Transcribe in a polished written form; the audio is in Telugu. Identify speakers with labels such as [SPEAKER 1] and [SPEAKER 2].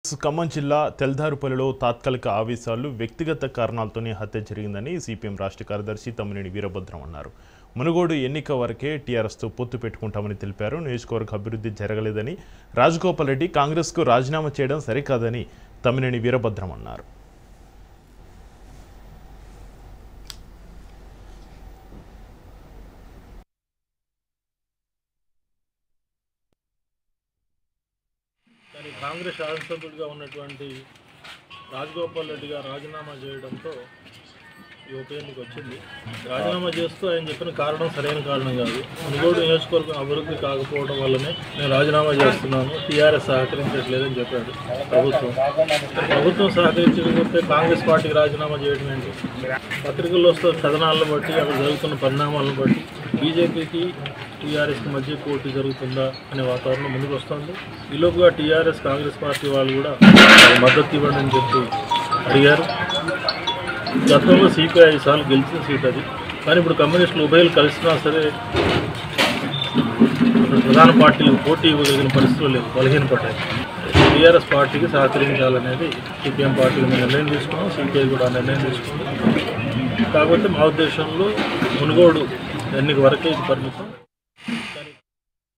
[SPEAKER 1] ఖమ్మం జిల్లా తెల్దారుపల్లిలో తాత్కాలిక ఆవేశాలు వ్యక్తిగత కారణాలతోనే హత్య జరిగిందని సిపిఎం రాష్ట్ర కార్యదర్శి తమ్మినేని వీరభద్రం అన్నారు. మునుగోడు ఎన్నిక వరకే టీఆర్ఎస్తో పొత్తు పెట్టుకుంటామని తెలిపారు. నియోజకవర్గ అభివృద్ధి జరగలేదని, రాజగోపాల్ రెడ్డి కాంగ్రెస్కు రాజీనామా చేయడం సరికాదని తమ్మినేని వీరభద్రం అన్నారు.
[SPEAKER 2] కాంగ్రెస్ శాసనసభ్యుడిగా ఉన్నటువంటి రాజగోపాల్ రెడ్డి గారు రాజీనామా చేయడంతో ఈ ఉప ఎన్నిక వచ్చింది. రాజీనామా చేస్తూ ఆయన చెప్పిన కారణం సరైన కారణం కాదు. మునుగోడు నియోజకవర్గం అభివృద్ధి కాకపోవడం వల్లనే నేను రాజీనామా చేస్తున్నాను, టీఆర్ఎస్ సహకరించట్లేదని చెప్పాడు. ప్రభుత్వం సహకరించకపోతే కాంగ్రెస్ పార్టీకి రాజీనామా చేయడం ఏంటి? పత్రికల్లో వస్తున్న కథనాలను బట్టి, అక్కడ జరుగుతున్న పరిణామాలను బట్టి బీజేపీకి టీఆర్ఎస్కి మధ్య పోటీ జరుగుతుందా అనే వాతావరణం ముందుకు వస్తుంది. ఈలోపుగా టీఆర్ఎస్ కాంగ్రెస్ పార్టీ వాళ్ళు కూడా మద్దతు ఇవ్వండి అని చెప్పి అడిగారు. గతంలో సిపిఐ 5 సార్లు గెలిచిన సీట్ అది. కానీ ఇప్పుడు కమ్యూనిస్టులు ఉభయలు కలిసినా సరే ప్రధాన పార్టీలు పోటీ ఇవ్వగలిగిన పరిస్థితులు లేవు, బలహీనపడ్డాయి. టీఆర్ఎస్ పార్టీకి సహకరించాలనేది సిపిఎం పార్టీ నిర్ణయం తీసుకున్నాం, సిపిఐ కూడా నిర్ణయం తీసుకున్నాం. కాకపోతే మా ఉద్దేశంలో మునుగోడు ఎన్నిక వరకే ఇది పరిమితం.